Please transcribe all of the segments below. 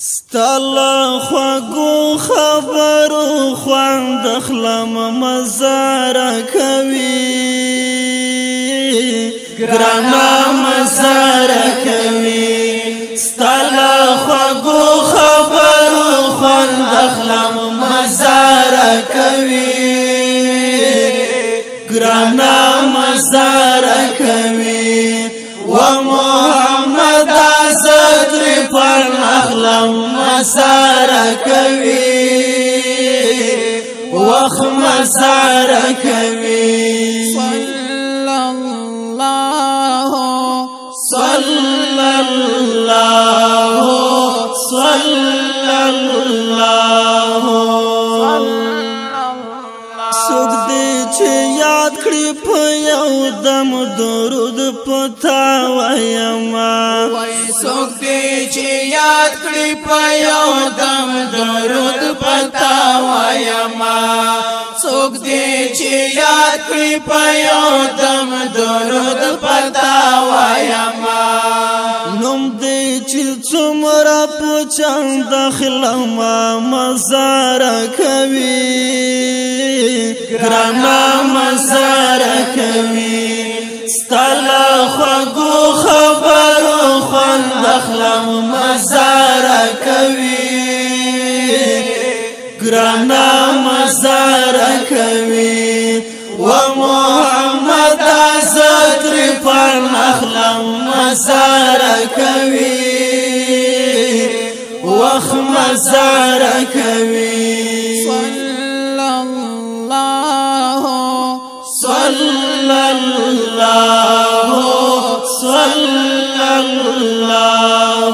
ستاله خوږو خبرو خوند خلم مزاره کوي ګرانه مزاره کوي ستاله خوږو خبرو خوند خلم مزاره کوي ګرانه مزاره کوي و محمد صدر پر اخلم مساره کوي وخ مساره کوي صلی الله صلی الله صلی الله سوک دې چې یاد کړی په یو دم درود پتا وایما وای سوک دې چې یاد کړی په یو دم درود پتا وایما سوک دې چې یاد کړی په یو دم درود پتا وایما نوم دې چې څومره په چند خلما مزاره کوي ګرانه مزاره کوي ستاله خوږو خبرو خوند خلم مزاره کوي ګرانه مزاره کوي و محمد صدر پر خلم مزاره کوي وخ مزاره کوي صلی الله صلی الله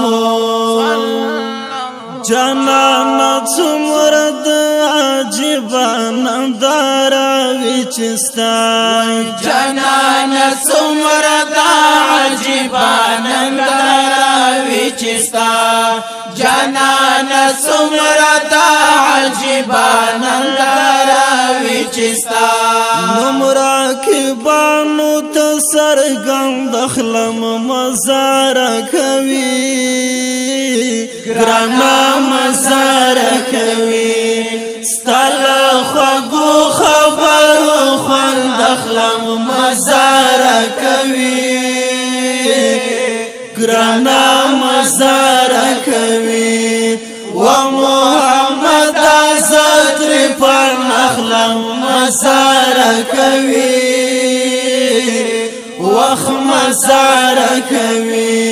جانان څومره د عجیبه ننداره وي چې ستا جانان څومره د عجیبه ننداره وي چې ستا جانان څومره د عجیبه ننداره وي چې ستا نمرا کې بانو ته سرګند خلم مزاره کوي ګرانه مزاره کوي ستاله خوږو خبرو خوند خلم مزاره کوي ګرانه مزاره کوي و محمد صدر پر خلم مزاره کوي وخ مزاره کوي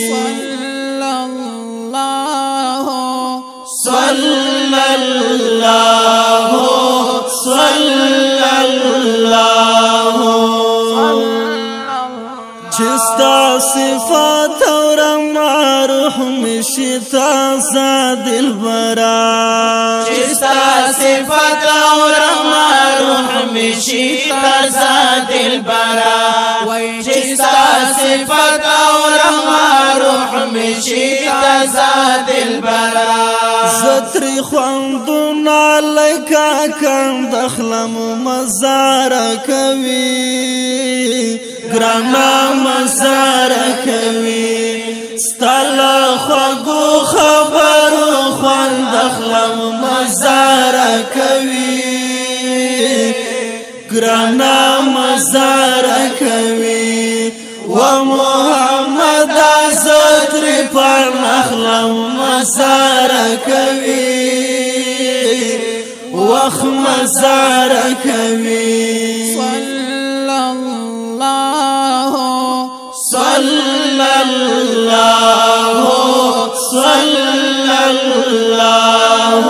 صلی الله صلی الله چستا صفات اور معروح مشی تازه دلبرا چستا صفات اور معروح مشی تازه دلبرا چستا صفات اور معروح مشی تازه دلبرا زتری خواندونا لکا کند خلم مزاره کوي ګرانه مزاره کوي ستاله خوږو خبرو خوند خلم مزاره کوي ګرانه مزاره کوي و محمد صدر پر خلم مزاره کوي وخ مزاره کوي صلی الله صلی الله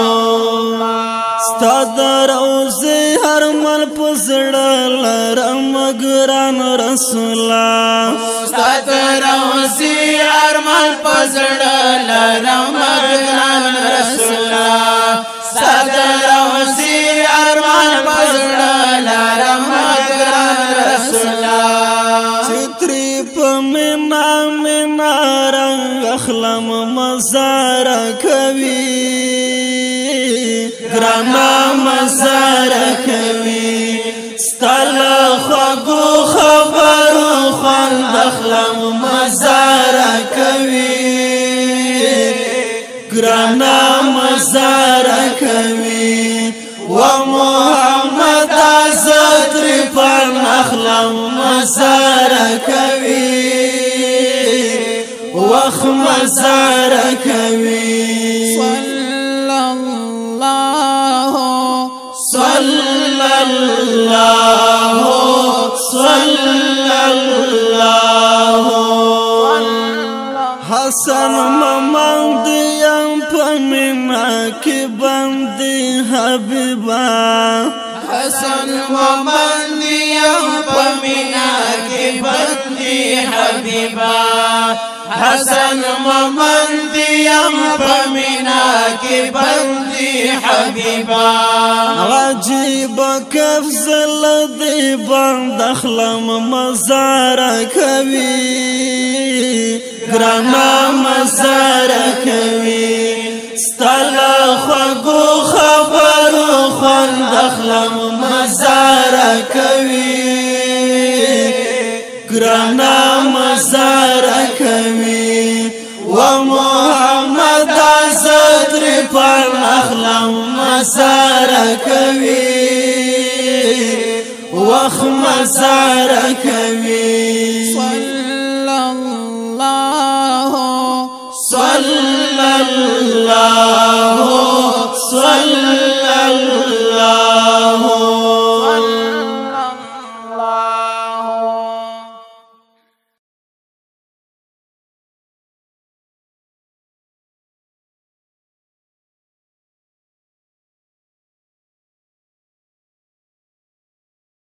ستاد روزي هر مل پزړه لرم ګران رسولا ستاد روزي هر مل پزړه لرم ګران رسولا ستاد روزي هر مل پزړه لرم ګران رسولا چتری پمنا منا رنگ خلم مزاره کوي ګرانه مزاره کوي ستاله خوږو خبرو خوند خلم مزاره کوي ګرانا مزار کوي و محمد زتر پر نخلم مزار کوي وخ مزار کوي صلی الله صلی الله صلی الله حسن ممند یم پمینا کی بندی حبیبا حسن ممند یم پمینا کی بندی حبیبا حسن ممند یم پمینا کی بندی حبیبا عجیب کف زل دی بند اخلم مزار کوي ګرانا مزار کوي ستاله خوږو خبرو خوند اخلم مزار کوي ګرانا مزار کوي و محمد زتر پر اخلم مزار کوي وخ مزار کوي